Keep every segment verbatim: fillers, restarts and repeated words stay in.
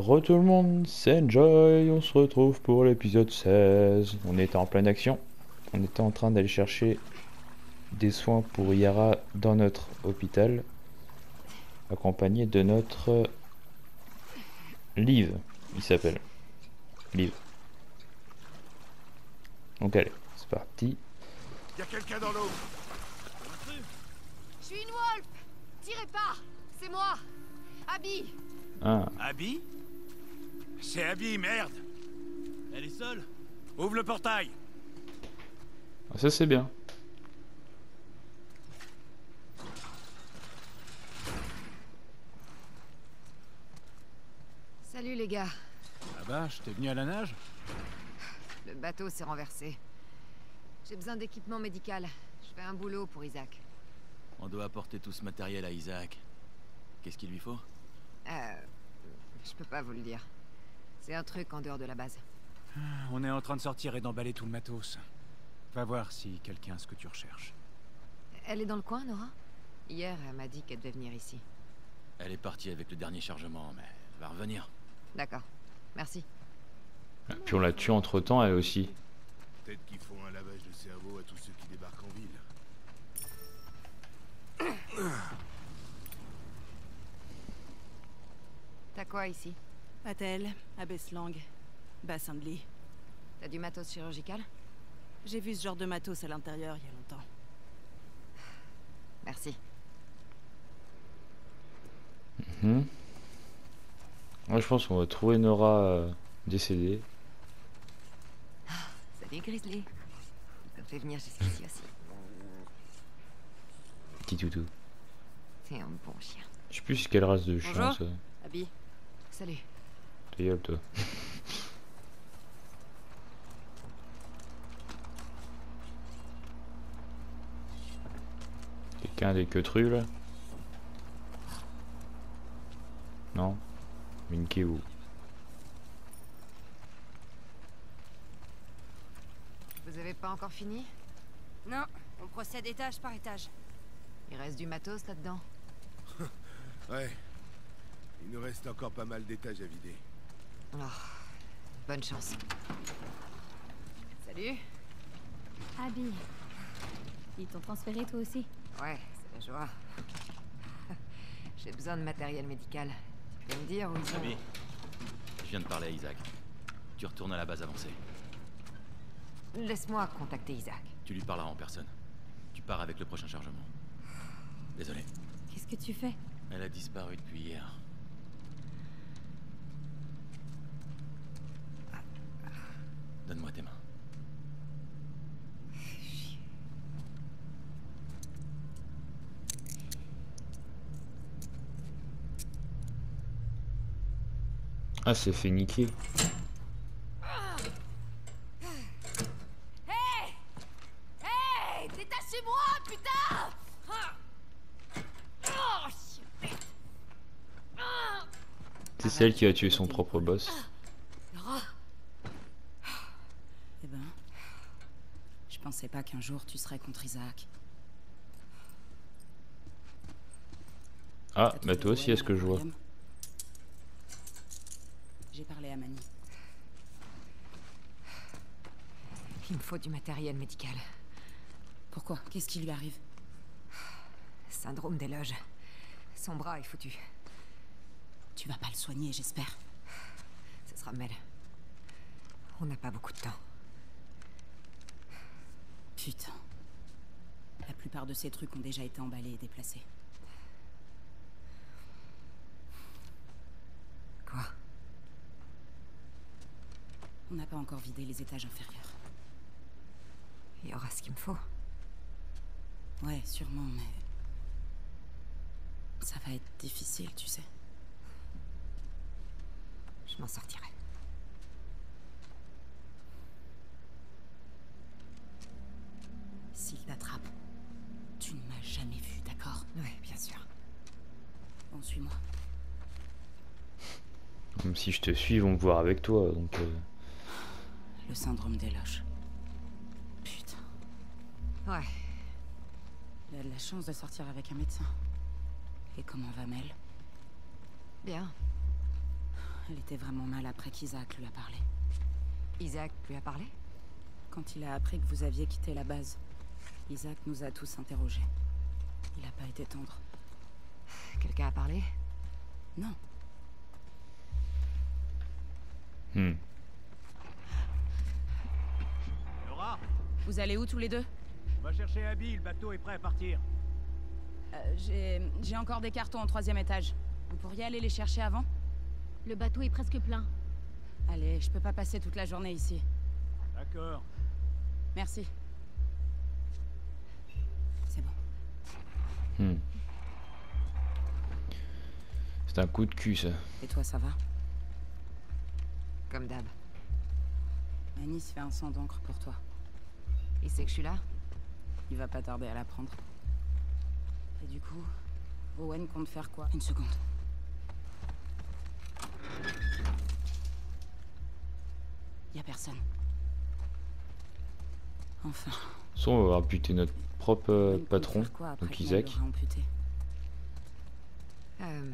Re tout le monde, c'est Enjoy, on se retrouve pour l'épisode seize. On était en pleine action, on était en train d'aller chercher des soins pour Yara dans notre hôpital, accompagné de notre Liv, il s'appelle. Liv. Donc allez, c'est parti. Y a quelqu'un dans l'eau. Je suis une wolf. Tirez pas. C'est moi. Abby. Ah, Abby? C'est Abby, merde. Elle est seule? Ouvre le portail. ça c'est bien. Salut les gars. Ah bah, je t'ai venu à la nage? Le bateau s'est renversé. J'ai besoin d'équipement médical. Je fais un boulot pour Isaac. On doit apporter tout ce matériel à Isaac. Qu'est-ce qu'il lui faut? Euh... Je peux pas vous le dire. C'est un truc en dehors de la base. On est en train de sortir et d'emballer tout le matos. Va voir si quelqu'un a ce que tu recherches. Elle est dans le coin, Nora? Hier, elle m'a dit qu'elle devait venir ici. Elle est partie avec le dernier chargement, mais elle va revenir. D'accord. Merci. Puis on la tue entre temps elle aussi. Peut-être qu'ils font un lavage de cerveau à tous ceux qui débarquent en ville. T'as quoi ici? Patel, abaisse-langue, bassin de lit. T'as du matos chirurgical? J'ai vu ce genre de matos à l'intérieur il y a longtemps. Merci. Mhm. Moi je pense qu'on va trouver Nora euh, décédée. Salut Grizzly. Ça me fait venir jusqu'ici aussi. Petit toutou. T'es un bon chien. Je sais plus quelle race de chien Bonjour. ça. Abby. Salut. Ta gueule, toi. Quelqu'un a des queutrus là? Non? Minky ou? Vous avez pas encore fini? Non, on procède étage par étage. Il reste du matos là-dedans. Ouais. Il nous reste encore pas mal d'étages à vider. Oh, bonne chance. Salut. Abby. Ils t'ont transféré toi aussi? Ouais, c'est la joie. J'ai besoin de matériel médical. Tu peux me dire où ils sont? Abby, je viens de parler à Isaac. Tu retournes à la base avancée. Laisse-moi contacter Isaac. Tu lui parleras en personne. Tu pars avec le prochain chargement. Désolé. Qu'est-ce que tu fais? Elle a disparu depuis hier. Donne-moi tes mains. Ah, c'est fait niquer. Hey! Hey! Détachez-moi, putain! Oh, shit. C'est celle qui a tué son propre boss. Nora? Eh ben... Je pensais pas qu'un jour tu serais contre Isaac. Ah, T'as bah trouvé toi aussi, Joël est-ce que je vois? dans l'aquarium? J'ai parlé à Manny. Il me faut du matériel médical. Pourquoi? Qu'est-ce qui lui arrive? Syndrome des loges. Son bras est foutu. Tu vas pas le soigner, j'espère. Ce sera Mel. On n'a pas beaucoup de temps. Putain. La plupart de ces trucs ont déjà été emballés et déplacés. Quoi? On n'a pas encore vidé les étages inférieurs. Il y aura ce qu'il me faut. Ouais, sûrement, mais... Ça va être difficile, tu sais. Je m'en sortirai. S'il t'attrape, tu ne m'as jamais vu, d'accord? Ouais, bien sûr. Bon, suis-moi. Même si je te suis, ils vont me voir avec toi, donc... Euh... Le syndrome des loges. Putain. Ouais. Il a de la chance de sortir avec un médecin. Et comment va Mel? Bien. Elle était vraiment mal après qu'Isaac lui a parlé. Isaac lui a parlé? Quand il a appris que vous aviez quitté la base, Isaac nous a tous interrogés. Il a pas été tendre. Quelqu'un a parlé? Non. Hmm. Laura, Vous allez où tous les deux? on va chercher Abby, le bateau est prêt à partir. euh, J'ai... J'ai encore des cartons au troisième étage. Vous pourriez aller les chercher avant? Le bateau est presque plein. Allez, je peux pas passer toute la journée ici. D'accord. Merci. C'est bon. Hmm. C'est un coup de cul, ça. Et toi, ça va? Comme d'hab. Anis fait un sang d'encre pour toi. Il sait que je suis là? Il va pas tarder à l'apprendre. Et du coup, Owen compte faire quoi? Une seconde. Y a personne. Enfin. Soit on va buter notre propre euh, Owen compte patron, faire quoi après donc qu'on Isaac. l'aura amputé? Euh...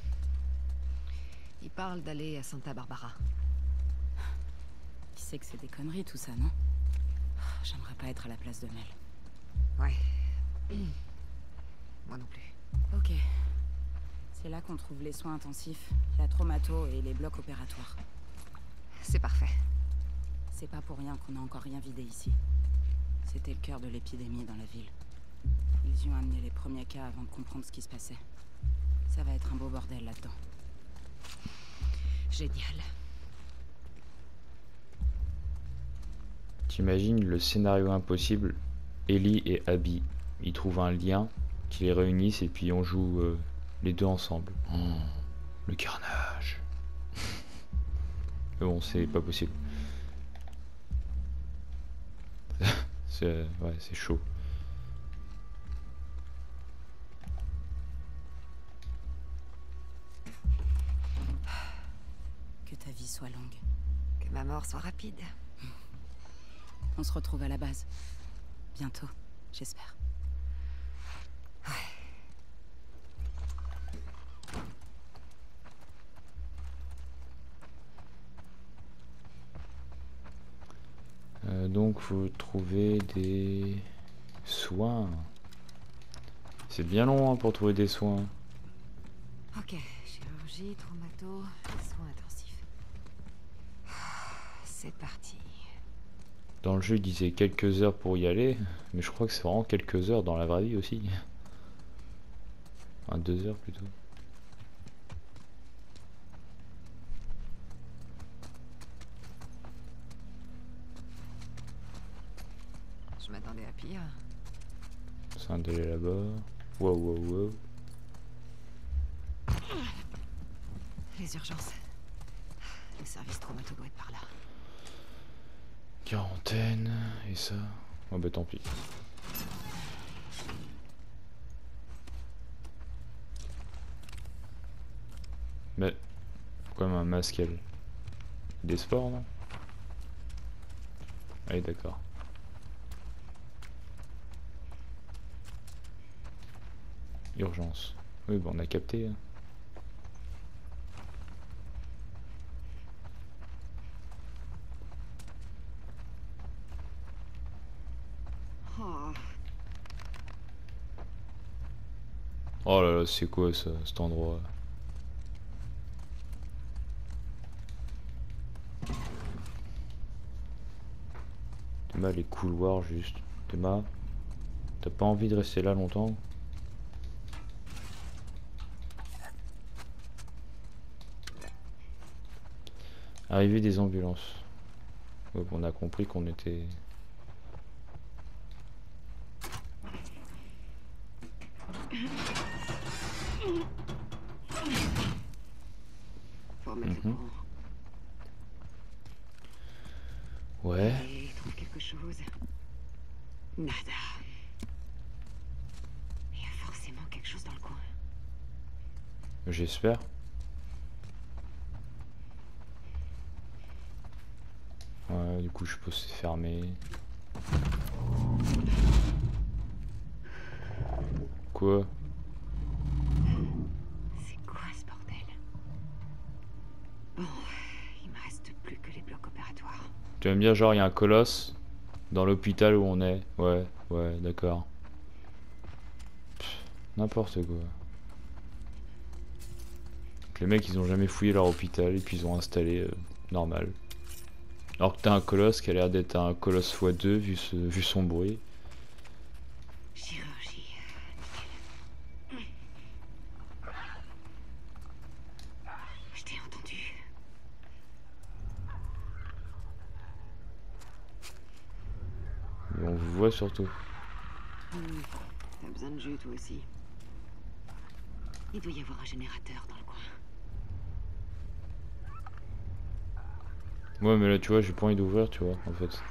Il parle d'aller à Santa Barbara. Il sait que c'est des conneries tout ça, non? J'aimerais pas être à la place de Mel. Ouais. Moi non plus. Ok. C'est là qu'on trouve les soins intensifs, la traumato et les blocs opératoires. C'est parfait. C'est pas pour rien qu'on n'a encore rien vidé ici. C'était le cœur de l'épidémie dans la ville. Ils y ont amené les premiers cas avant de comprendre ce qui se passait. Ça va être un beau bordel là-dedans. Génial. T'imagines le scénario impossible, Ellie et Abby. Ils trouvent un lien qui les réunissent et puis on joue euh, les deux ensemble. Oh, le carnage. Mais bon, c'est pas possible. c'est ouais, c'est chaud. Que ta vie soit longue. Que ma mort soit rapide. On se retrouve à la base. Bientôt, j'espère. Euh, donc vous trouvez des soins. C'est bien long hein, pour trouver des soins. Ok, chirurgie, traumato, soins intensifs. C'est parti. Dans le jeu il disait quelques heures pour y aller, mais je crois que c'est vraiment quelques heures dans la vraie vie aussi. Enfin deux heures plutôt. Je m'attendais à pire. C'est un délai là-bas. Wow wow wow. Les urgences. Le service traumato doit être par là. Quarantaine et ça. Oh bah tant pis. Mais quand même un masque elle. Des sports non? Allez d'accord. Urgence. Oui bon on a capté. Hein. Oh. Oh là là c'est quoi ça, cet endroit? Thomas les couloirs juste. Thomas, t'as pas envie de rester là longtemps? Arrivée des ambulances. Ouais, on a compris qu'on était... Faut remettre Mhm. le courant. Ouais. Allez, trouve quelque chose. Nada. Il y a forcément quelque chose dans le coin. J'espère. Ouais, du coup je suppose c'est fermé. Quoi? C'est quoi ce bordel? Bon, Tu vas me dire genre il y a un colosse dans l'hôpital où on est. Ouais, ouais, d'accord. N'importe quoi. Les mecs ils ont jamais fouillé leur hôpital et puis ils ont installé euh, normal. Alors que t'as un colosse qui a l'air d'être un colosse fois deux vu, ce, vu son bruit. Chirurgie. Je t'ai entendu. Et on vous voit surtout. Hmm. T'as besoin de jus toi aussi. Il doit y avoir un générateur dans le coin. Ouais mais là tu vois j'ai pas envie d'ouvrir tu vois en fait.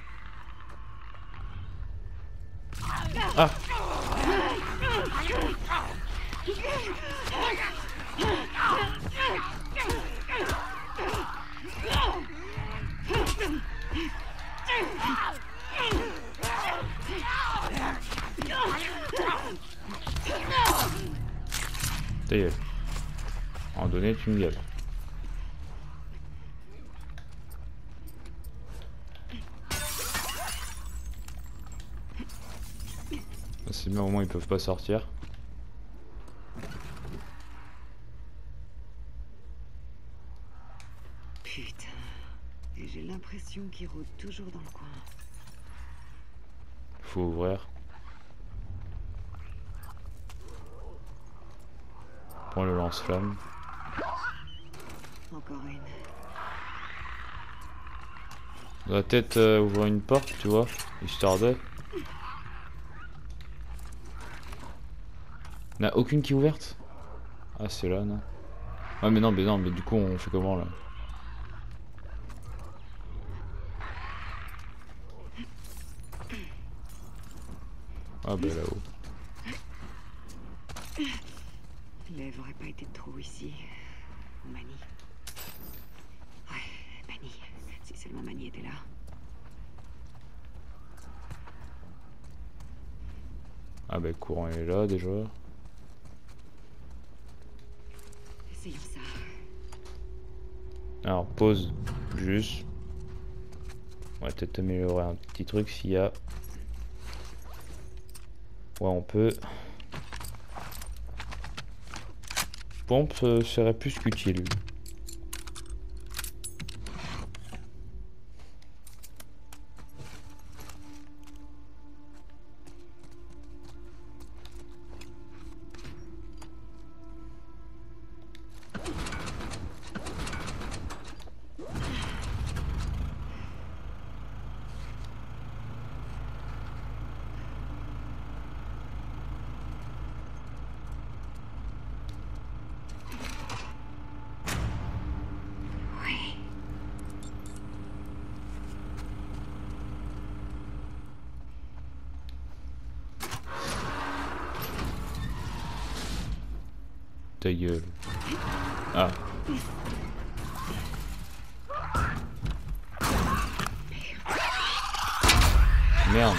Ah. Ta gueule. En donné tu me gaves. C'est bien au moins ils peuvent pas sortir. Putain. Et j'ai l'impression qu'il rôde toujours dans le coin. Faut ouvrir. Prends le lance-flamme. Encore une. On va peut-être euh, ouvrir une porte, tu vois, histoire de. On a aucune qui est ouverte? Ah c'est là non? Ouais mais non mais non mais du coup on fait comment là? Ah bah là-haut. L'Ève aurait pas été de trop ici. Mani. Ouais, Mani. Si seulement Mani était là. Ah bah le courant est là déjà. Essayons ça. Alors pause, juste. On va peut-être améliorer un petit truc s'il y a. Ouais on peut. Pompe euh, serait plus qu'utile. Ta gueule. Ah. Merde.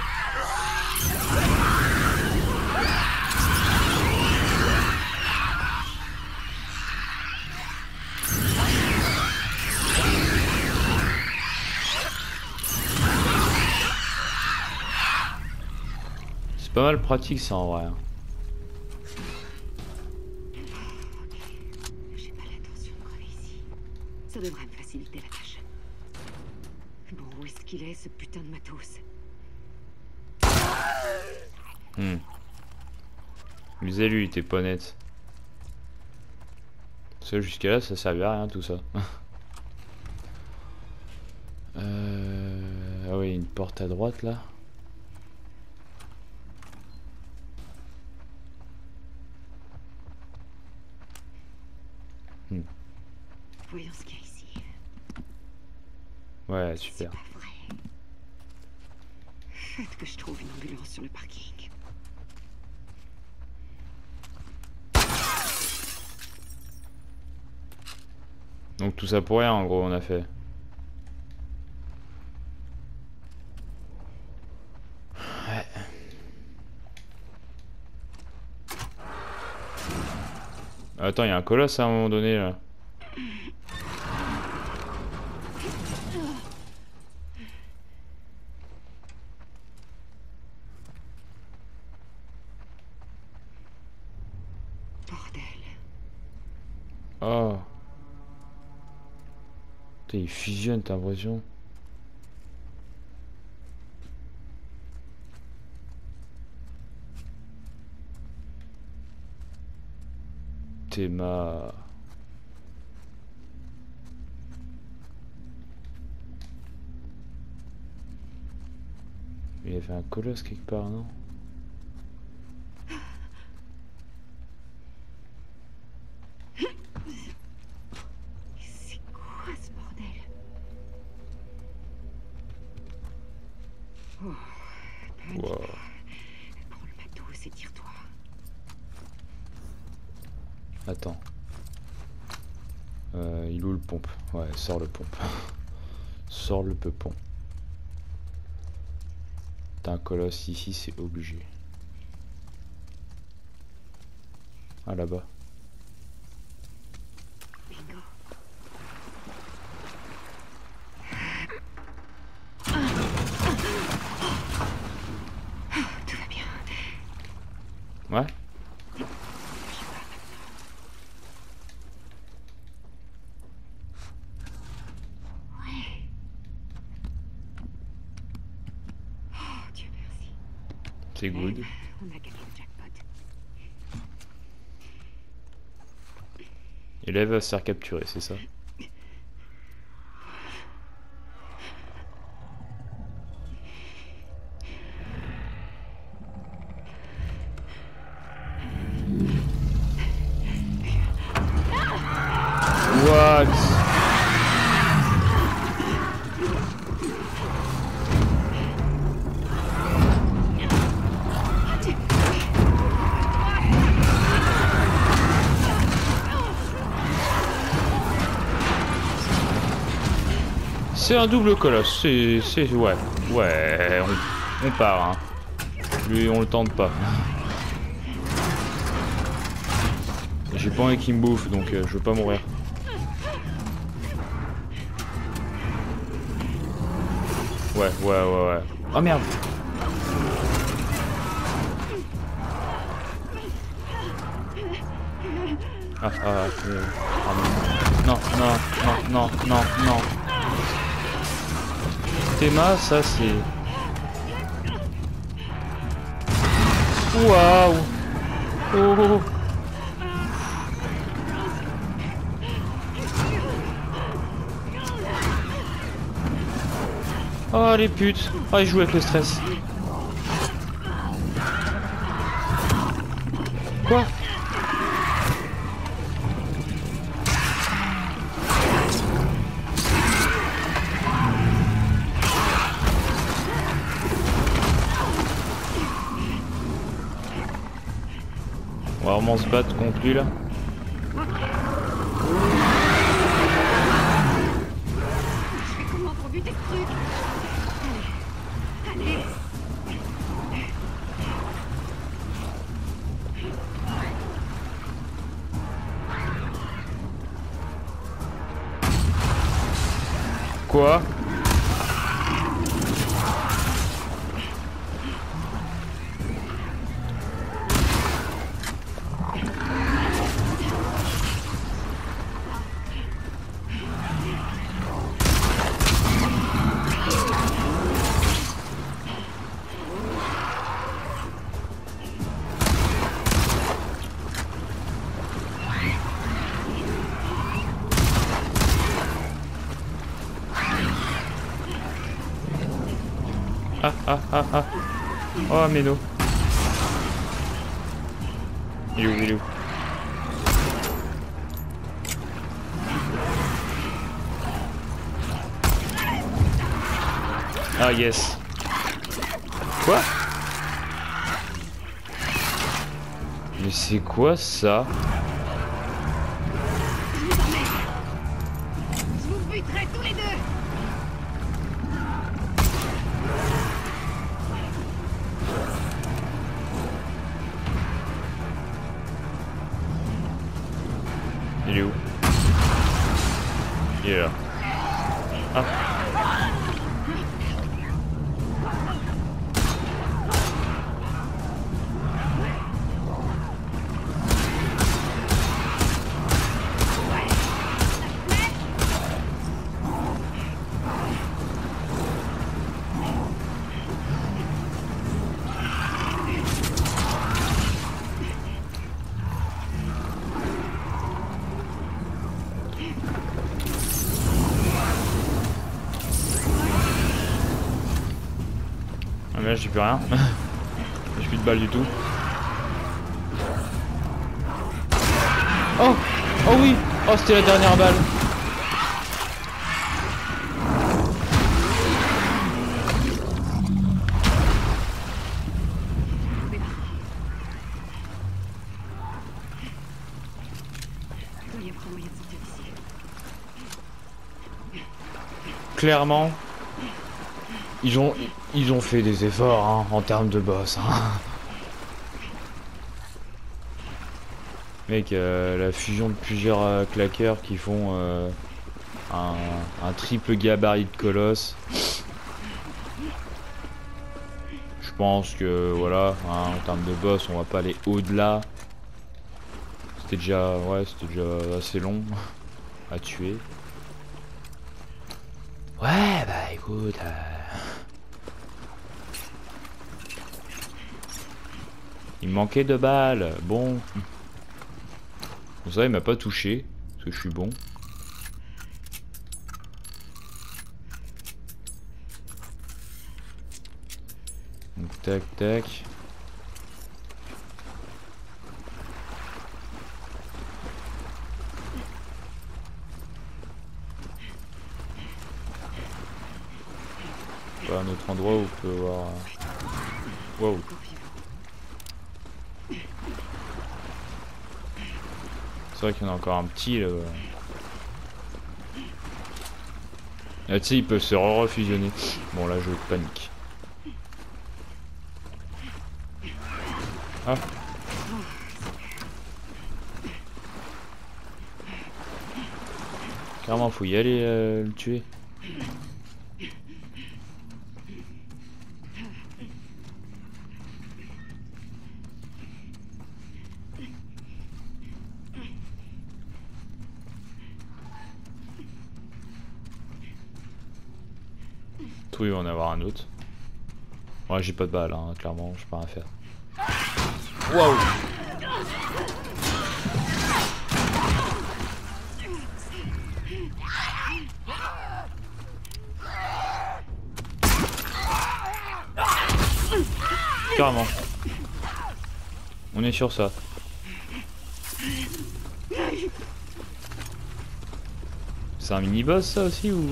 C'est pas mal pratique ça en vrai. Ça devrait me faciliter la tâche. Bon, où est-ce qu'il est, ce putain de matos? Hmm. Lisez lui, il était pas net. Ça jusqu'à là, ça servait à rien tout ça. euh... Ah oui, une porte à droite là. Hmm. Voyons ce qu'il y a ici. Ouais, super. C'est pas vrai. Faites que je trouve une ambulance sur le parking. Donc tout ça pour rien en gros on a fait. Ouais. Attends, il y a un colosse à un moment donné là. Oh. Putain, il fusionne, t'as l'impression. Théma. Il y avait un colosse quelque part, non? C'est quoi ce bordel? Oh, panique. Wow. Prends le matos et tire-toi. Attends. Euh, il est où le pompe? Ouais, sors le pompe. Sors le peupon. T'as un colosse ici, c'est obligé. Ah, là-bas. Bingo. Tout va bien. Ouais. C'est good. On a gagné le jackpot. Et là, elle va se faire capturer, c'est ça? What? C'est un double colosse, c'est... c'est... ouais, ouais, on, on part, hein. Lui, on le tente pas. J'ai pas envie qu'il me bouffe, donc euh, je veux pas mourir. Ouais, ouais, ouais, ouais. Oh merde! Ah, ah, euh, ah, non, non, non, non, non, non. Théma, ça c'est... Waouh! Oh! Oh les putes! Oh, il joue avec le stress. Quoi? On va vraiment se battre contre lui là. Je fais comment pour buter ce truc? Allez, allez. Quoi? Ah ah ah ah. Oh Méno. Il est où, il est où? Ah yes. Quoi? Mais c'est quoi ça? Je vous buterai tous les deux. Il est où? Il est là. Ah. Ah mais là j'ai plus rien. J'ai plus de balles du tout. Oh! Oh oui! Oh c'était la dernière balle! Clairement, ils ont, ils ont fait des efforts hein, en termes de boss. Hein. Mec, euh, la fusion de plusieurs euh, claqueurs qui font euh, un, un triple gabarit de colosse. Je pense que voilà, hein, en termes de boss, on va pas aller au-delà. C'était déjà, ouais, c'était déjà assez long à tuer. Ouais, bah écoute. Euh... Il me manquait de balles. Bon. Bon, ça, il m'a pas touché. Parce que je suis bon. Donc, tac, tac. Pas un autre endroit où on peut voir. Wow. C'est vrai qu'il y en a encore un petit là. Ah, tu sais, ils peuvent se refusionner. Bon, là, je panique. Ah. Carrément, faut y aller euh, le tuer. Oui, il va en avoir un autre. Ouais, j'ai pas de balles, hein, clairement, je peux rien faire. Waouh! Carrément. On est sur ça. C'est un mini-boss ça aussi ou...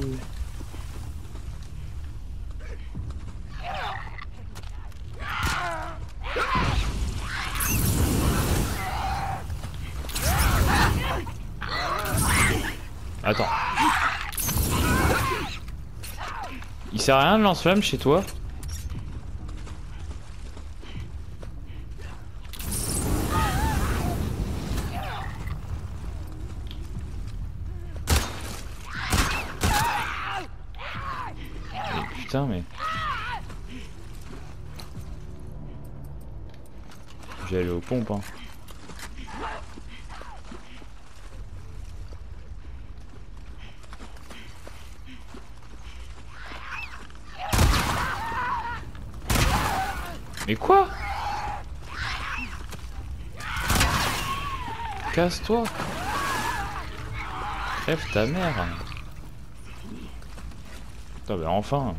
Attends. Il sert à rien de lance-flamme chez toi? Putain mais... J'ai allé aux pompes hein. Mais quoi? Casse-toi. Crève ta mère. Putain bah enfin.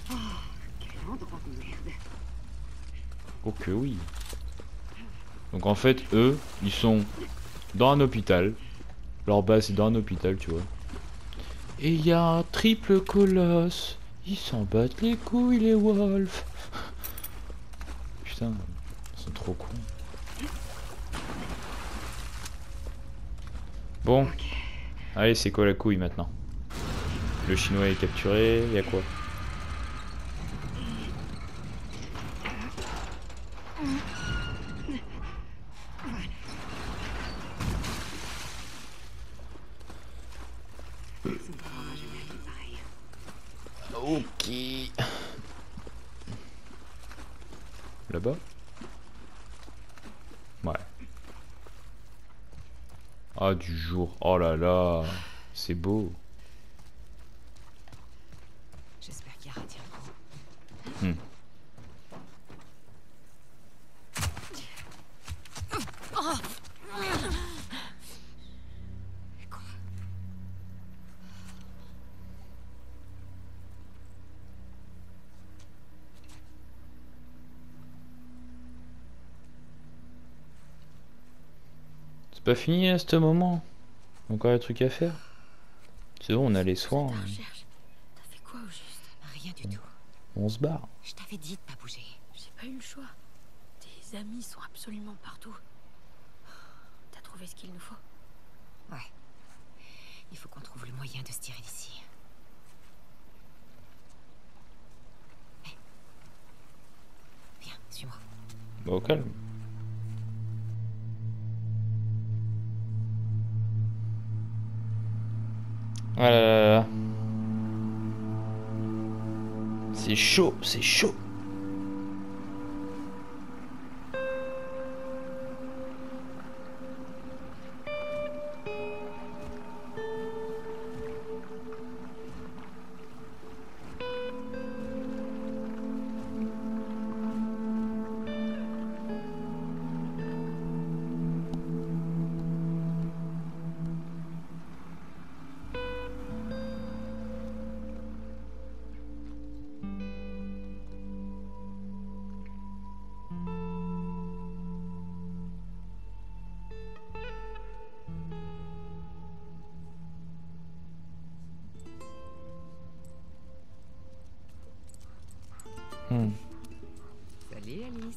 Oh que oui. Donc en fait eux, ils sont dans un hôpital. Leur base est dans un hôpital tu vois. Et il y a un triple colosse. Ils s'en battent les couilles les wolves. Putain, ils sont trop cons. Bon. Allez, c'est quoi la couille maintenant? Le chinois est capturé, il y a quoi? Ok. Là-bas? Ouais. Ah, du jour. Oh là là. C'est beau. J'espère qu'Yara tient le coup. Hmm. Quoi? pas fini à ce moment. Encore des trucs à faire. C'est bon, on a les soins. T'as fait quoi au juste? Rien du tout. On se barre. Je t'avais dit de pas bouger. J'ai pas eu le choix. Tes amis sont absolument partout. T'as trouvé ce qu'il nous faut? Ouais. Il faut qu'on trouve le moyen de se tirer d'ici. Hé. Viens, suis-moi. Bah, au calme. Ah là là là. C'est chaud, c'est chaud. Hmm. Salut Alice.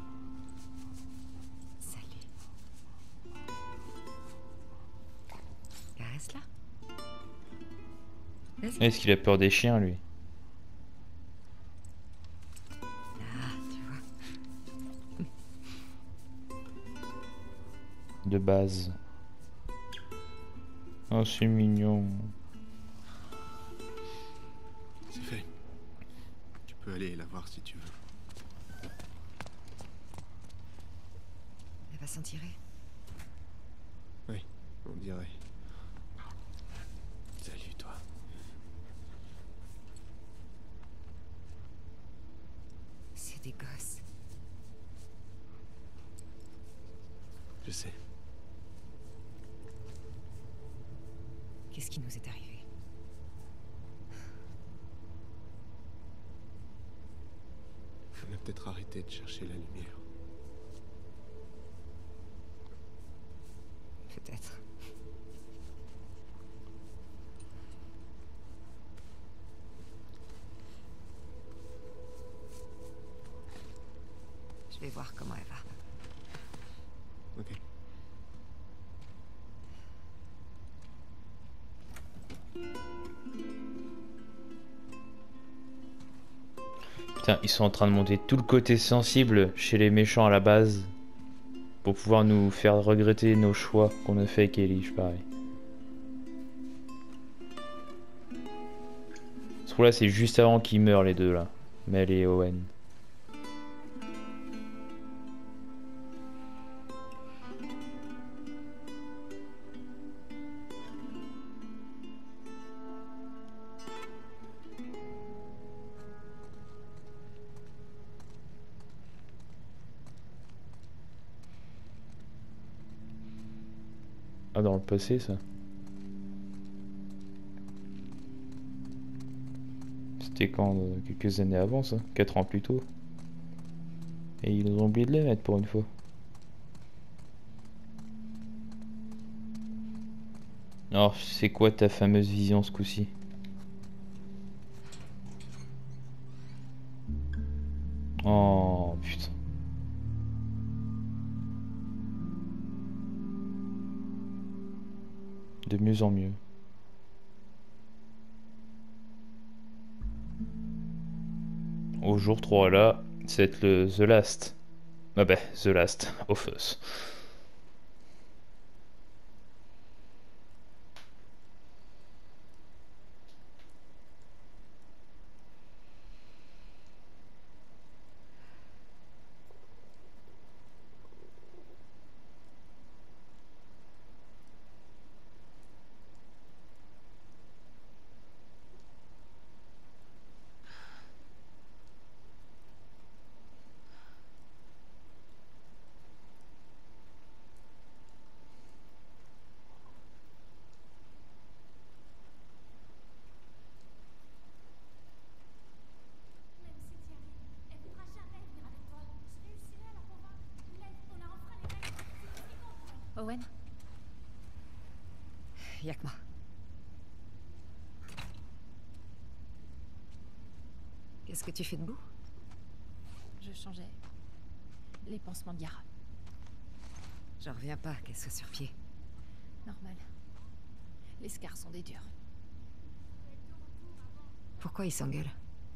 Salut. Caresse-la. Vas-y. Est-ce qu'il a peur des chiens, lui? Ah, tu vois. De base. Oh, c'est mignon. C'est fait. Tu peux aller la voir si tu veux. Elle va s'en tirer. Oui, on dirait. Salut, toi. C'est des gosses. Je sais. Qu'est-ce qui nous est arrivé? On a peut-être arrêté de chercher la lumière. Peut-être. Je vais voir comment elle va. Ok. Putain, ils sont en train de monter tout le côté sensible chez les méchants à la base. Pour pouvoir nous faire regretter nos choix qu'on a fait avec Ellie, je pareil. Ce coup là, c'est juste avant qu'ils meurent les deux là. Mel et Owen. Ah, dans le passé, ça. C'était quand euh, quelques années avant, ça. Quatre ans plus tôt. Et ils ont oublié de les mettre pour une fois. Alors, c'est quoi ta fameuse vision ce coup-ci? Oh, putain. De mieux en mieux. Au jour trois là, c'est le The Last. Ah bah, The Last of Us. Owen, y a que moi. Qu'est-ce que tu fais debout? Je changeais les pansements de Yara. J'en reviens pas qu'elle soit sur pied. Normal. Les scars sont des durs. Pourquoi ils s'engueulent?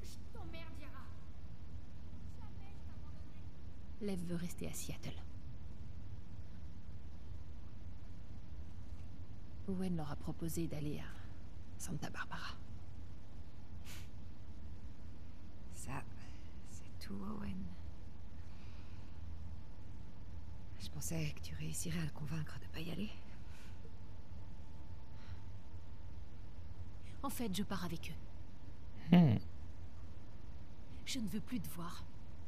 Lev veut rester à Seattle. Owen leur a proposé d'aller à Santa Barbara. Ça, c'est tout, Owen. Je pensais que tu réussirais à le convaincre de pas y aller. En fait, je pars avec eux. Hmm. Je ne veux plus te voir.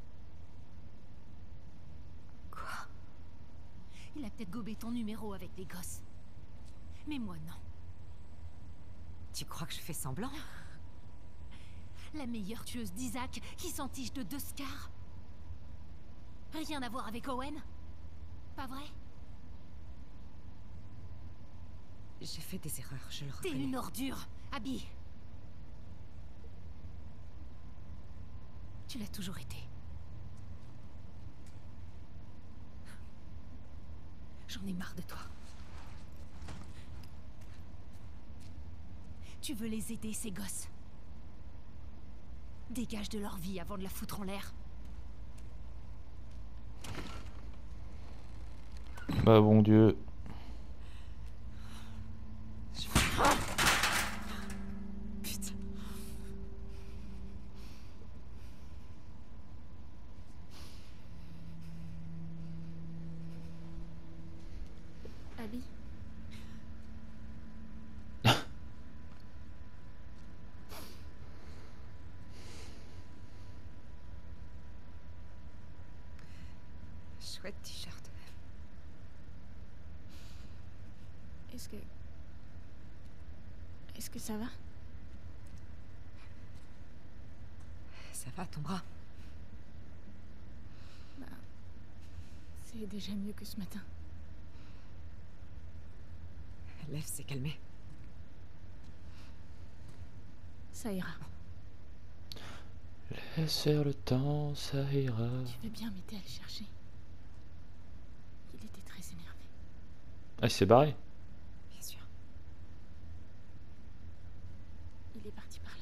Quoi? Il a peut-être gobé ton numéro avec des gosses. Mais moi, non. Tu crois que je fais semblant? La meilleure tueuse d'Isaac qui s'entiche de deux scars. Rien à voir avec Owen? Pas vrai? J'ai fait des erreurs, je le T'es reconnais. une ordure, Abby. Tu l'as toujours été. J'en ai marre de toi. Tu veux les aider, ces gosses? Dégage de leur vie avant de la foutre en l'air. Bah bon Dieu. Putain. Abby? Chouette t-shirt. Est-ce que... Est-ce que ça va? Ça va, ton bras? Bah... C'est déjà mieux que ce matin. Lev s'est calmé. Ça ira. Laisse faire le temps, ça ira. Tu veux bien m'aider à le chercher? Il était très énervé. Ah, il s'est barré. Bien sûr. Il est parti par là.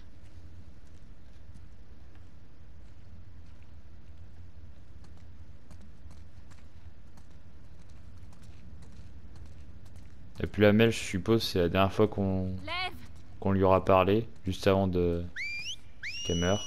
Et puis la Mel, je suppose, c'est la dernière fois qu'on Lev! qu'on lui aura parlé, juste avant de qu'elle meure.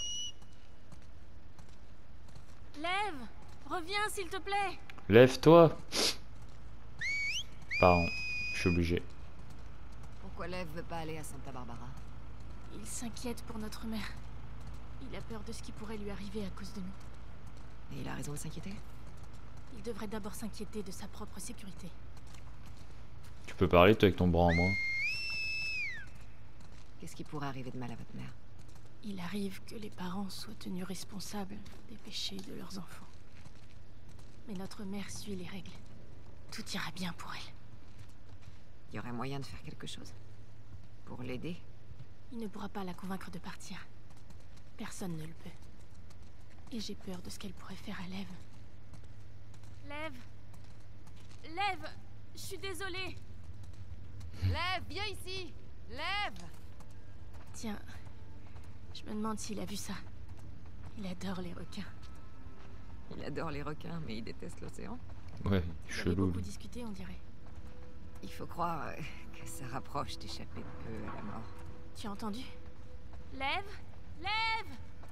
Lev! Reviens, s'il te plaît! Lève-toi. Pardon, je suis obligé. Pourquoi Lev veut pas aller à Santa Barbara? Il s'inquiète pour notre mère. Il a peur de ce qui pourrait lui arriver à cause de nous. Et il a raison de s'inquiéter? Il devrait d'abord s'inquiéter de sa propre sécurité. Tu peux parler toi avec ton bras en moins. Qu'est-ce qui pourrait arriver de mal à votre mère? Il arrive que les parents soient tenus responsables des péchés de leurs enfants. Mais notre mère suit les règles. Tout ira bien pour elle. Il y aurait moyen de faire quelque chose? Pour l'aider? Il ne pourra pas la convaincre de partir. Personne ne le peut. Et j'ai peur de ce qu'elle pourrait faire à Lev. Lev! Lev! Je suis désolée! Lev, viens ici! Lev! Tiens, je me demande s'il a vu ça. Il adore les requins. Il adore les requins, mais il déteste l'océan. Ouais, Vous avez chelou. beaucoup lui. discuté, on dirait. Il faut croire euh, que ça rapproche d'échapper de peu à la mort. Tu as entendu? Lève! Lève!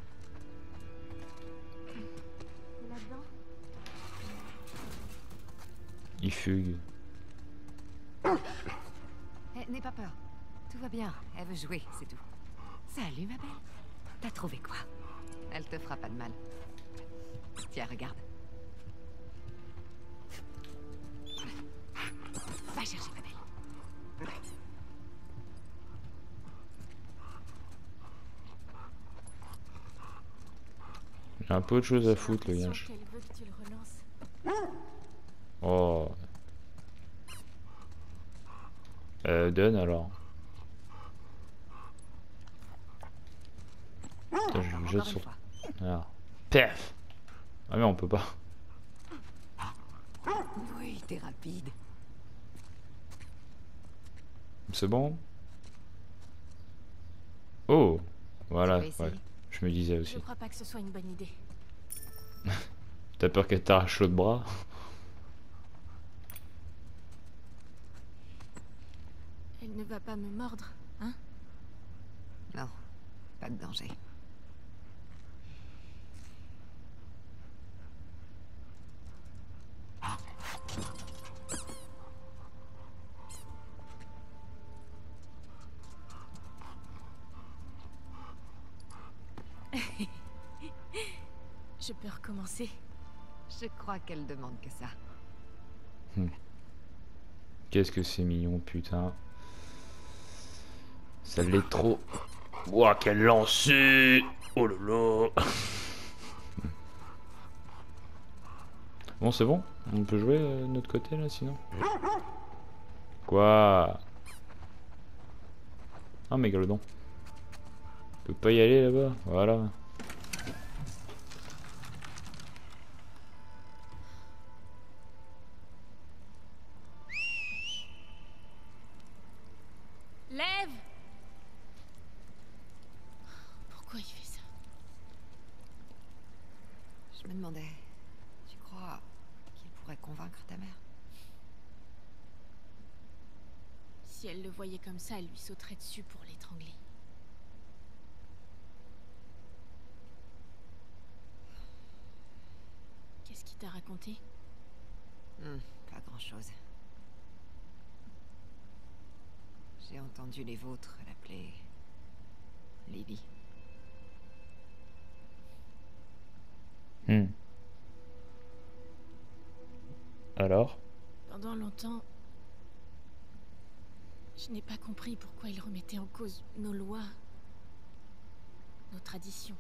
Là-dedans? Il fugue. Eh, n'aie pas peur. Tout va bien. Elle veut jouer, c'est tout. Salut, ma belle. T'as trouvé quoi? Elle te fera pas de mal. Tiens, regarde. Va chercher ma belle. Il a un peu de choses à foutre, le J'ai yinche. l'impression qu'elle veut que tu le relances. Oh. Euh, donne alors. Putain, je me jette Encore une sur... fois. Ah. Paf. Ah mais on peut pas. Oui, t'es rapide. C'est bon? Oh. Voilà, Tu veux essayer? ouais. Je me disais Je aussi. crois pas que ce soit une bonne idée. T'as peur qu'elle t'arrache l'autre bras? Elle ne va pas me mordre, hein? Non, pas de danger. Je peux recommencer. Je crois qu'elle demande que ça. Qu'est-ce que c'est mignon, putain. Ça l'est trop. Ouah, quel lancer! Oh là là! Bon, c'est bon? On peut jouer euh, de notre côté là, sinon? Quoi? Ah, mégalodon. On peut pas y aller là-bas? Voilà. Lève! Pourquoi il fait ça? Je me demandais, tu crois qu'il pourrait convaincre ta mère? Si elle le voyait comme ça, elle lui sauterait dessus pour l'étrangler. Qu'est-ce qu'il t'a raconté? Hmm, pas grand-chose. J'ai entendu les vôtres l'appeler Lily. Hmm. Alors? Pendant longtemps, je n'ai pas compris pourquoi il remettait en cause nos lois, nos traditions.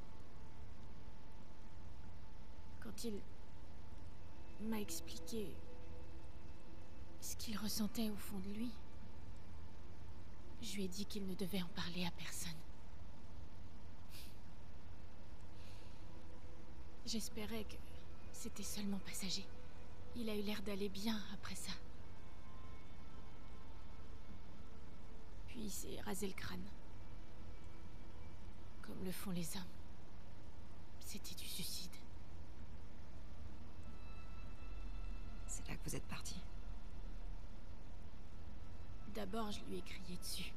Quand il m'a expliqué ce qu'il ressentait au fond de lui, je lui ai dit qu'il ne devait en parler à personne. J'espérais que c'était seulement passager. Il a eu l'air d'aller bien après ça. Puis il s'est rasé le crâne. Comme le font les hommes. C'était du suicide. C'est là que vous êtes partis. D'abord, je lui ai crié dessus.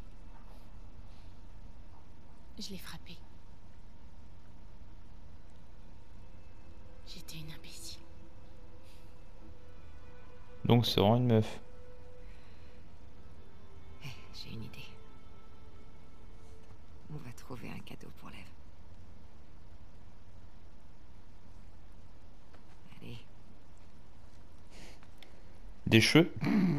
Je l'ai frappé. J'étais une imbécile. Donc c'est vraiment une meuf. Eh, j'ai une idée. On va trouver un cadeau pour l'Ève. Allez. Des cheveux?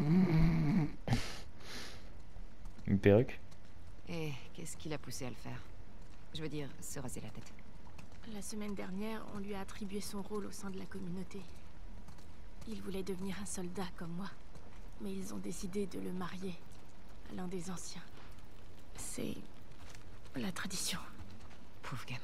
Une perruque? Et qu'est-ce qui l'a poussé à le faire? Je veux dire, se raser la tête. La semaine dernière, on lui a attribué son rôle au sein de la communauté. Il voulait devenir un soldat comme moi. Mais ils ont décidé de le marier à l'un des anciens. C'est la tradition. Pauvre gamin.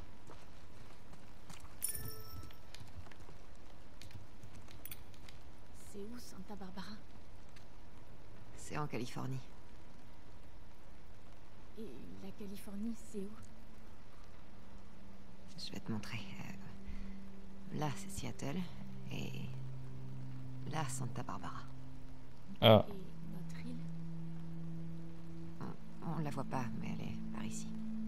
C'est où Santa Barbara? C'est en Californie. Et la Californie, c'est où? Je vais te montrer. Euh, là, c'est Seattle. Et là, Santa Barbara. Ah. Et notre île? On, on la voit pas, mais elle est par ici.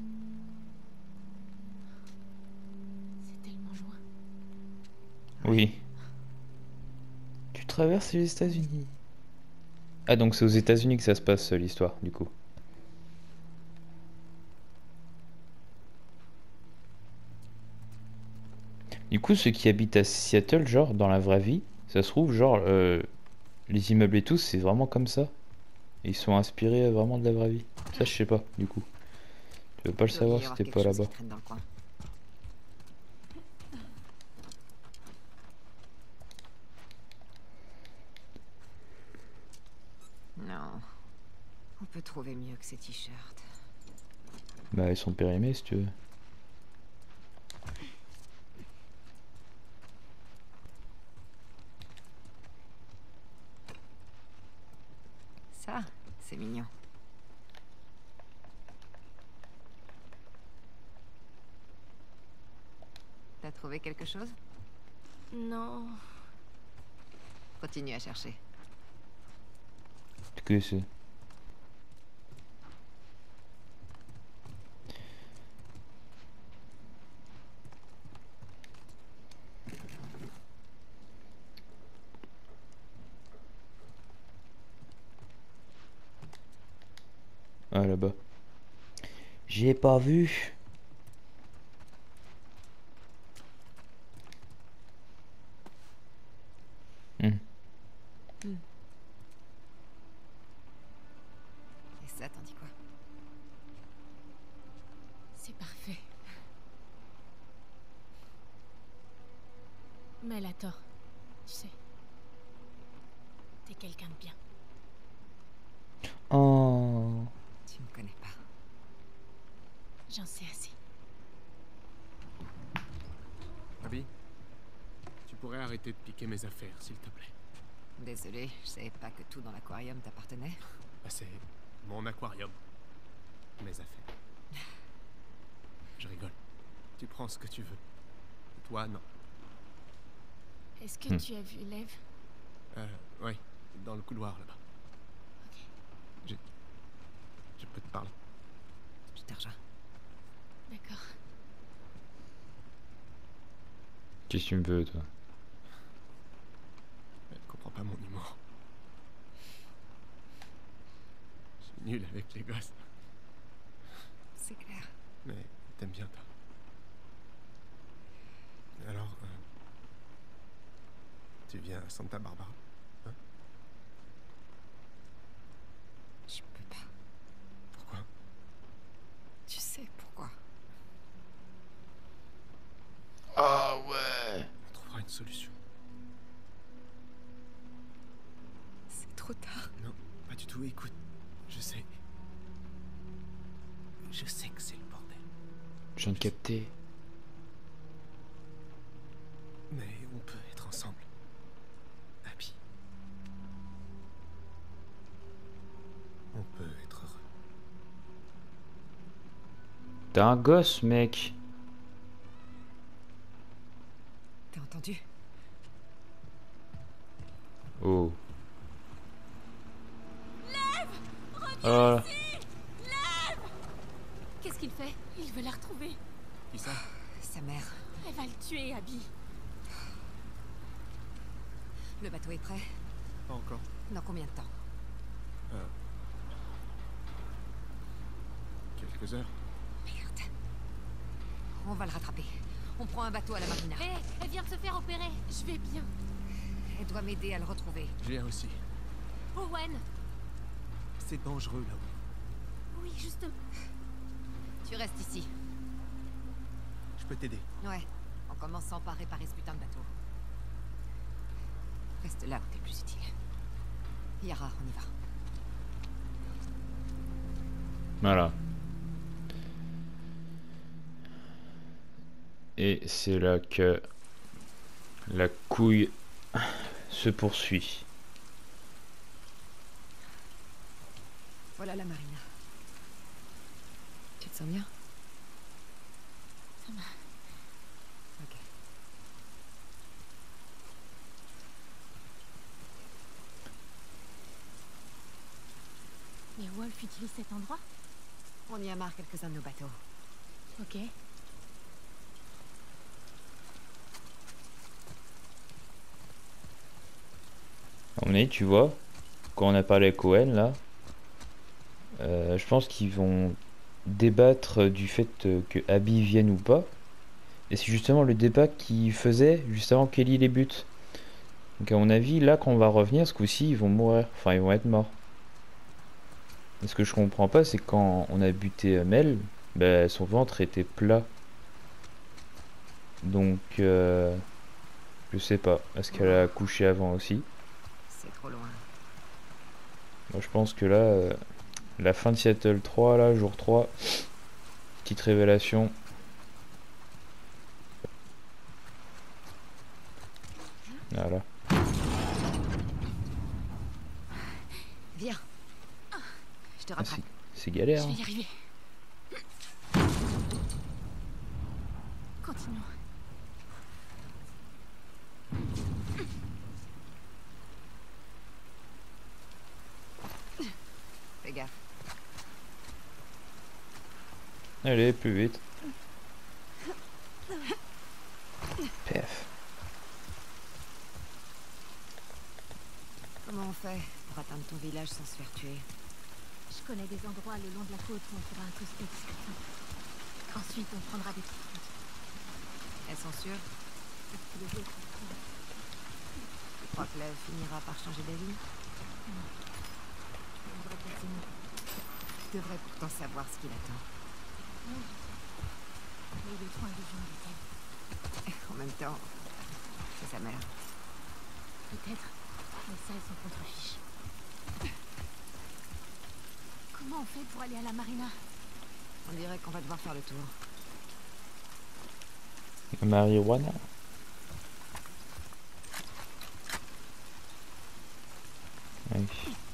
C'est tellement loin. Oui. Tu traverses les États-Unis. Ah, donc c'est aux États-Unis que ça se passe l'histoire, du coup. Du coup, ceux qui habitent à Seattle, genre dans la vraie vie, ça se trouve, genre euh, les immeubles et tout, c'est vraiment comme ça. Et ils sont inspirés vraiment de la vraie vie. Ça, je sais pas, du coup. Tu veux pas le Il doit y savoir si avoir t'es quelque pas chose là-bas. qui traîne dans le coin. Non, peux trouver mieux que ces t-shirts. Bah ils sont périmés si tu veux. Ça, c'est mignon. T'as trouvé quelque chose? Non. Continue à chercher. Que c'est. Ah là-bas. J'ai pas vu. Hmm. Et ça, t'en dis quoi? C'est parfait. Mais elle a tort. Tu sais. T'es quelqu'un de bien. Oh. Tu me connais pas. J'en sais assez. Abby, tu pourrais arrêter de piquer mes affaires, s'il te plaît. Désolé, je savais pas que tout dans l'aquarium t'appartenait. Bah, c'est mon aquarium. Mes affaires. Je rigole. Tu prends ce que tu veux. Toi, non. Est-ce que Hmm. tu as vu Lev? Euh, oui, dans le couloir là-bas. Ok. Je... Je peux te parler. Je te rejoins. D'accord. Qu'est-ce que tu me veux toi? Elle comprend pas mon humour. Je suis nul avec les gosses. C'est clair. Mais t'aimes bien, toi. Alors, euh, tu viens à Santa Barbara, hein? Je peux pas. Pourquoi? Tu sais pourquoi? Ah ouais. On trouvera une solution. C'est trop tard. Non, pas du tout. Écoute, je sais. Je sais que c'est le bordel. Je viens de capter. Mais on peut être ensemble. Abby. On peut être heureux. T'es un gosse mec. T'as entendu? Oh. Oh. Qu'est-ce qu'il fait? Il veut la retrouver. Qui ça? Sa mère. Elle va le tuer, Abby. Le bateau est prêt? Pas encore. Dans combien de temps? Euh... Quelques heures. Merde. On va le rattraper. On prend un bateau à la marina. Hé, elle vient de se faire opérer. Je vais bien. Elle doit m'aider à le retrouver. Je viens aussi. Owen. C'est dangereux là-haut. Oui, justement. Tu restes ici. Je peux t'aider. Ouais. En commençant par réparer ce putain de bateau. Reste là où t'es le plus utile. Yara, on y va. Voilà. Et c'est là que la couille se poursuit. Voilà la marina. Tu te sens bien? Ça va. Ok. Mais Wolf utilise cet endroit? On y amarre quelques-uns de nos bateaux. Ok. On est, tu vois, quand on a parlé avec Owen là, euh, je pense qu'ils vont débattre du fait euh, que Abby vienne ou pas. Et c'est justement le débat qu'ils faisaient juste avant qu'Ellie les bute. Donc à mon avis, là quand on va revenir, ce coup-ci, ils vont mourir. Enfin, ils vont être morts. Et ce que je comprends pas, c'est quand on a buté Mel, bah, son ventre était plat. Donc, euh, je sais pas. Est-ce qu'elle a accouché avant aussi? C'est trop loin. Moi je pense que là, euh, La fin de Seattle trois, là, jour trois. Petite révélation. Voilà. Viens. Je te Ah, rattrape. c'est galère. Je vais Hein. y arriver. Continuons. Fais gaffe. Allez, plus vite. Pef. Comment on fait pour atteindre ton village sans se faire tuer? Je connais des endroits le long de la côte où on pourra accoster discrètement. Ensuite, on prendra des petites routes. Elles sont sûres? Tous les autres, Tu crois que Lev finira par changer d'avis? on devrait passer nous. Tu devrais pourtant savoir ce qu'il attend. Mais il est trop indigent, dit-elle. En même temps, c'est sa mère. Peut-être, mais ça, elle s'en contrefiche. Comment on fait pour aller à la marina? On dirait qu'on va devoir faire le tour. Marijuana. Oui.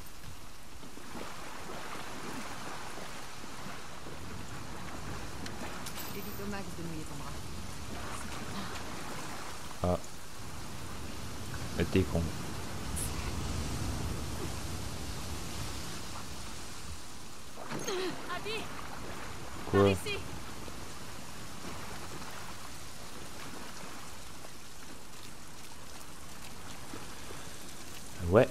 Évite au max de mouiller ton bras. Ah. Mais t'es con. Abby, par Quoi? ici. Ouais.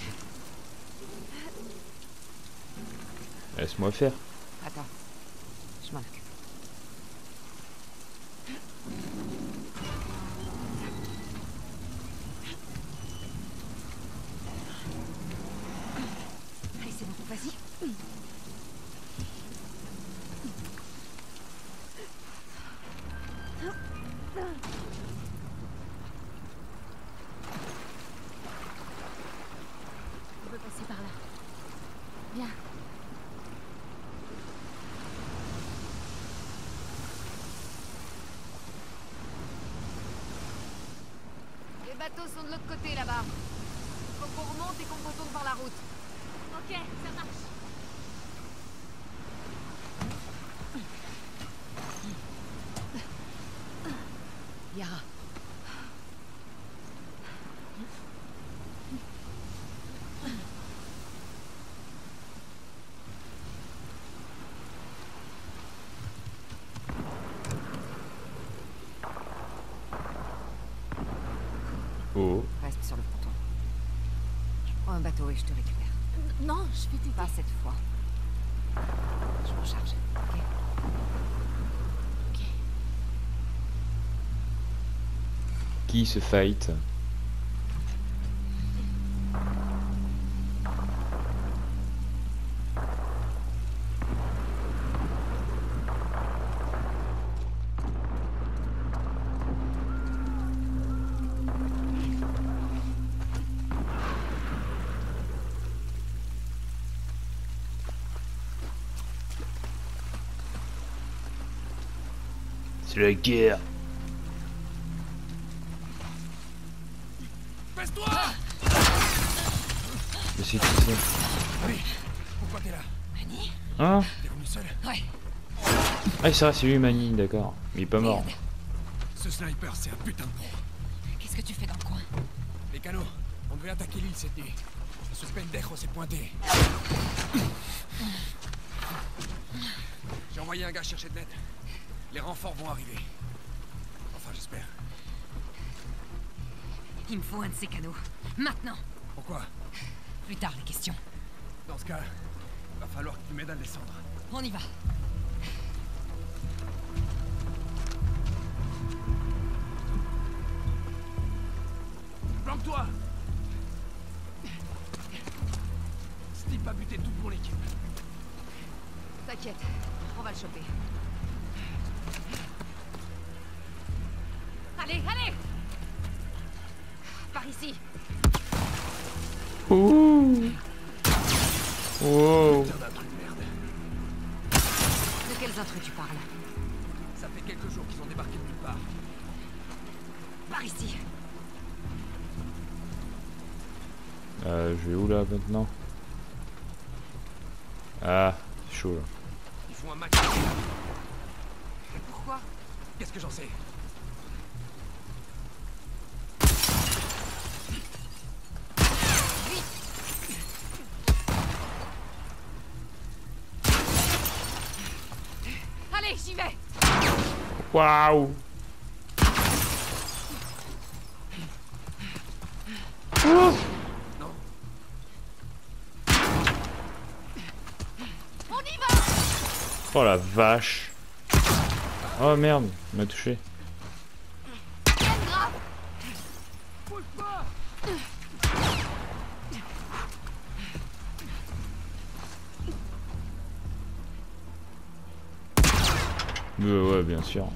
Laisse-moi faire. Attends, je m'en occupe. Allez, c'est bon, vas-y. On peut passer par là. Viens. Les bateaux sont de l'autre côté, là-bas. Faut qu'on remonte et qu'on retourne par la route. Ok, ça marche. Yara. Oh. Reste sur le ponton. Je prends un bateau et je te récupère. Non, je vais t'aider. Pas cette fois. Je m'en charge, ok? Ok. Qui se fight? C'est la guerre. Baisse-toi! Mais c'est qui ça? Allez, pourquoi t'es là? Hein? T'es venu seul? Ouais. Ah c'est vrai, c'est lui Manny, d'accord. Mais il est pas mort. Merde. Ce sniper, c'est un putain de con. Qu'est-ce que tu fais dans le coin? Les canaux, on devait attaquer l'île cette nuit. Ce pendejo s'est pointé. J'ai envoyé un gars chercher de l'aide. Les renforts vont arriver. Enfin, j'espère. Il me faut un de ces canaux. Maintenant. Pourquoi? Plus tard, les questions. Dans ce cas, va falloir que tu m'aides à le descendre. On y va. Planque-toi! Ce type a buté toute mon équipe. T'inquiète, on va le choper. Allez, allez! Par ici. Ouh. Wow. Putain d'un truc de merde. quels intrus tu parles? Ça fait quelques jours qu'ils ont débarqué de nulle part. Par ici. Euh, je vais où là maintenant? Ah, c'est chaud là. Ils font un match. Pourquoi? Qu'est-ce que j'en sais? Allez, j'y vais. Waouh! Oh! On y va. Oh la vache! Oh merde, il m'a touché. Euh, ouais, bien sûr.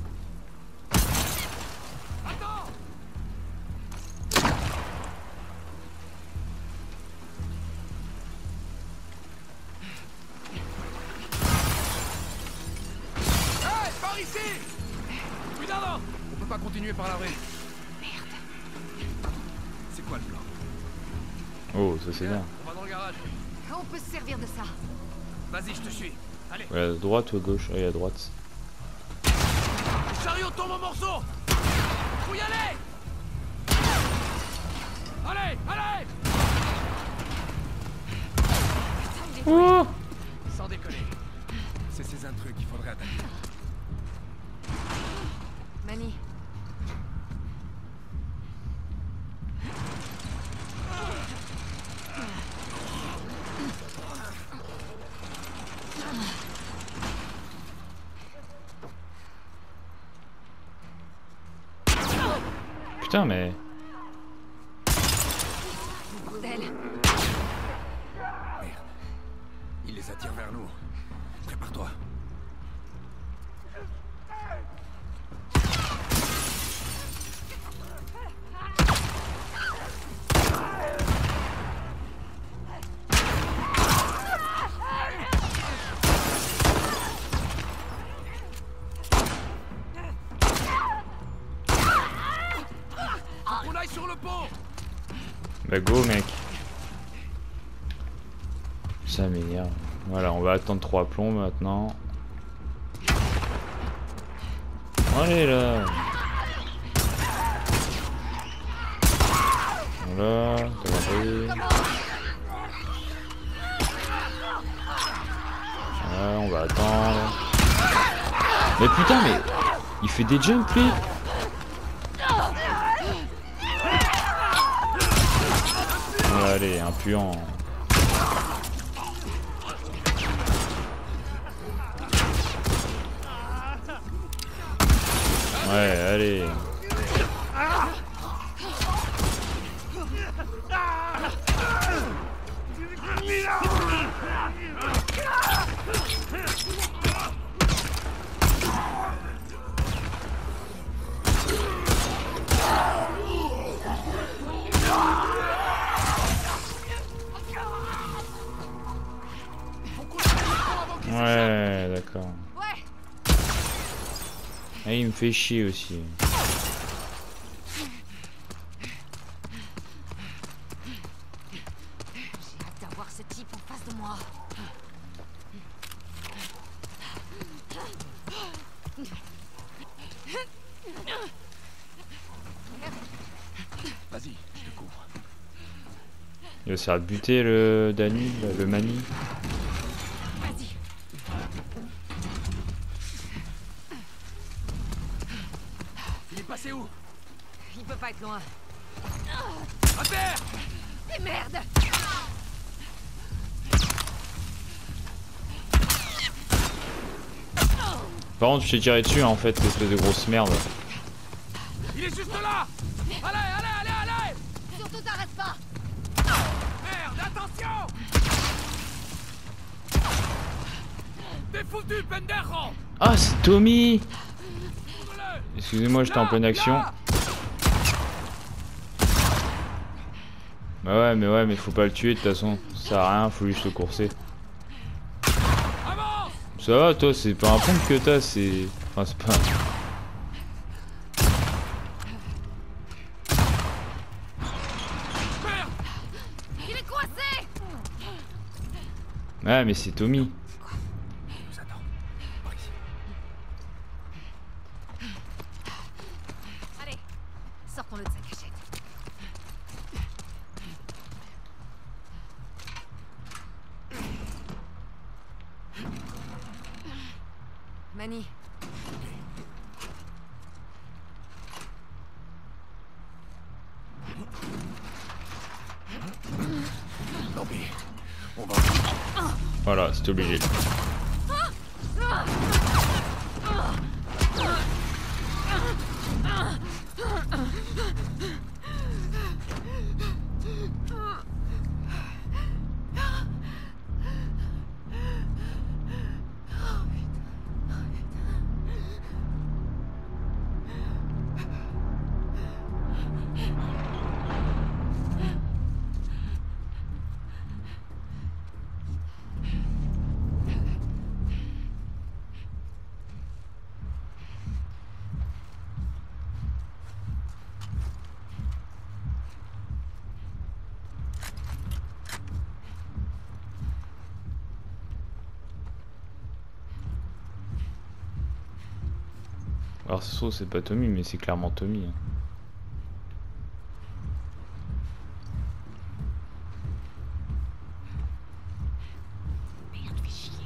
Hey, par ici! Putain, non! On peut pas continuer par la rue. Merde. C'est quoi le plan? Oh, ça c'est bien. On va dans le garage. On peut se servir de ça. Vas-y, je te suis. Allez. Ouais, à droite ou à gauche? Ah, à droite. Le chariot tombe en morceaux! Faut y aller! Allez, allez! Oh! Sans déconner. C'est ces intrus qu'il faudrait attaquer. Manny. Putain, mais... Bordel. Merde. Il les attire vers nous. Prépare-toi. On aille sur le pont. Bah go mec. Ça m'énerve. Voilà, on va attendre trois plombs maintenant. Allez là. Voilà, t'as compris. Voilà, on va attendre. Mais putain, mais il fait des jumps lui. Allez, un puant. Ouais, allez. Ouais, d'accord. Ouais. Et il me fait chier aussi. J'ai hâte d'avoir ce type en face de moi. Vas-y, je te couvre. Il va se faire buter le Danny, le Manny. Vas-y. Il est passé où? Il peut pas être loin. À terre! Et merde! Par contre, je t'ai tiré dessus en fait, espèce de grosse merde. Il est juste là! Allez, allez, allez, allez! Surtout t'arrêtes pas! Merde, attention! T'es foutu, pendejo! Ah, c'est Tommy! Couvre-le! Excusez-moi, j'étais en pleine action. Là! Bah ouais, mais ouais, mais faut pas le tuer de toute façon. Ça sert à rien, faut juste le courser. Avance! Ça va, toi, c'est pas un pompe que t'as, c'est... Enfin, c'est pas... Il est coincé. Ouais, mais c'est Tommy. Il nous attend. Par ici. Allez, sortons-le de sa cachette. Manny. Tant pis. On va... Voilà, c'est obligé. Alors ça se trouve c'est pas Tommy, mais c'est clairement Tommy. Hein. Merde, fais chier.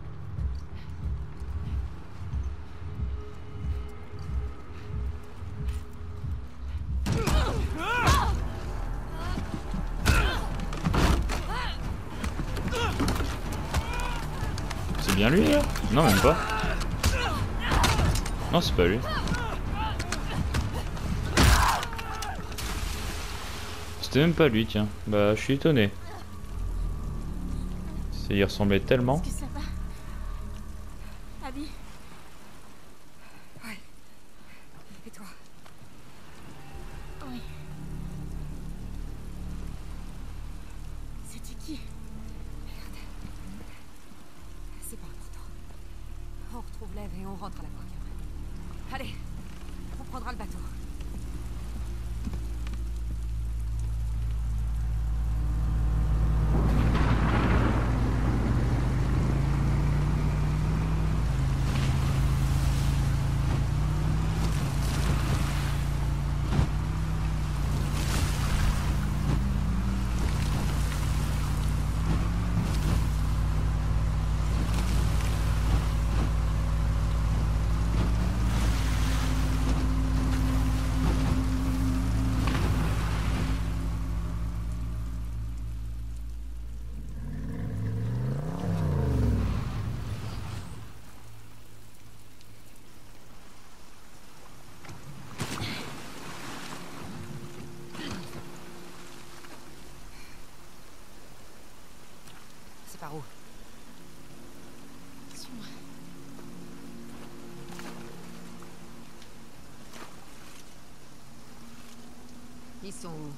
C'est bien lui là? Non, même pas. Non, c'est pas lui. C'était même pas lui, tiens. Bah, je suis étonné. Ça y ressemblait tellement. Est-ce que ça va? Abby? Ouais. Et toi? Oui. C'était qui? Merde. C'est pas important. On retrouve Lev et on rentre à la voiture. Allez, on prendra le bateau. C'est par où? Suis-moi. Ils sont où?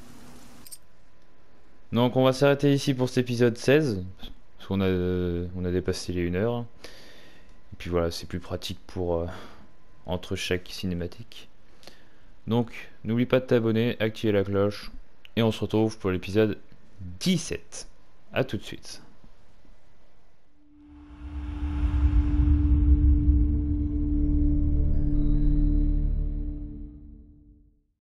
Donc on va s'arrêter ici pour cet épisode seize. Parce qu'on a, euh, on a dépassé les une heure. Et puis voilà, c'est plus pratique pour euh, entre chaque cinématique. Donc n'oublie pas de t'abonner, activer la cloche. Et on se retrouve pour l'épisode dix-sept. A tout de suite.